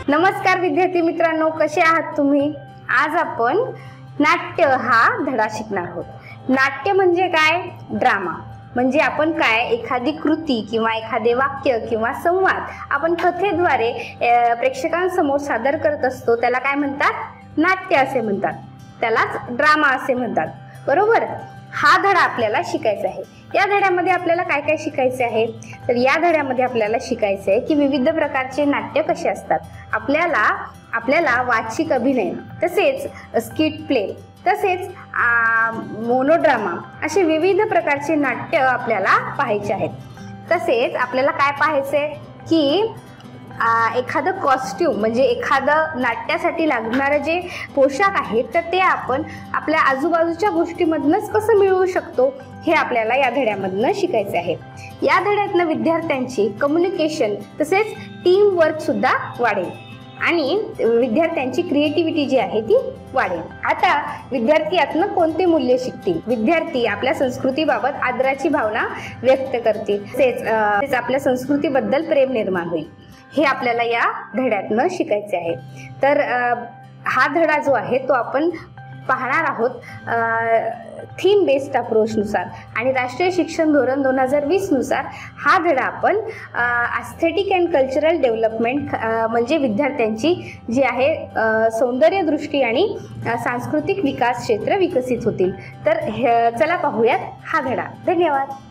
नमस्कार विद्यार्थी मित्रांनो, कसे आहात तुम्ही? आज आपण नाट्य हा धडा शिकणार आहोत. नाट्य म्हणजे काय? ड्रामा. म्हणजे आपण काय एखादी कृती किंवा एखादे वाक्य किंवा संवाद आपण कथेद्वारे प्रेक्षकांसमोर सादर करत असतो, त्याला काय म्हणतात? नाट्य असे म्हणतात. त्यालाच ड्रामा असे म्हणतात. बरोबर? हा धडा आपल्याला शिकायचा आहे. या धड्यामध्ये आपल्याला काय काय शिकायचे आहे? तर या धड्यामध्ये आपल्याला शिकायचे आहे की विविध प्रकारचे नाट्य कसे असतात. आपल्याला वाचिक अभिनय, तसेच स्किट प्ले, तसेच मोनोड्रामा असे विविध प्रकारचे नाट्य आपल्याला पाहायचे आहेत. तसेच आपल्याला काय पाहायचे की एखादं कॉस्ट्यूम म्हणजे एखादं नाट्यासाठी लागणारं जे पोशाख आहे तर ते आपण आपल्या आजूबाजूच्या गोष्टीमधूनच कसं मिळवू शकतो हे आपल्याला या धड्यामधनं शिकायचे आहे. या धड्यातनं विद्यार्थ्यांची कम्युनिकेशन तसेच टीम वर्क सुद्धा वाढेल आणि विद्यार्थ्यांची क्रिएटिव्हिटी जी आहे ती वाढेल. आता विद्यार्थी यातनं कोणते मूल्य शिकतील? विद्यार्थी आपल्या संस्कृतीबाबत आदराची भावना व्यक्त करतील. तसेच आपल्या संस्कृतीबद्दल प्रेम निर्माण होईल. हे आपल्याला या धड्यातनं शिकायचे आहे. तर हा धडा जो आहे तो आपण पाहणार आहोत थीम बेस्ड अप्रोच नुसार आणि राष्ट्रीय शिक्षण धोरण 2020 नुसार. हा धडा आपण एस्थेटिक अँड कल्चरल डेव्हलपमेंट म्हणजे विद्यार्थ्यांची जी आहे सौंदर्य दृष्टी आणि सांस्कृतिक विकास क्षेत्र विकसित होतील. तर चला पाहूयात हा धडा. धन्यवाद.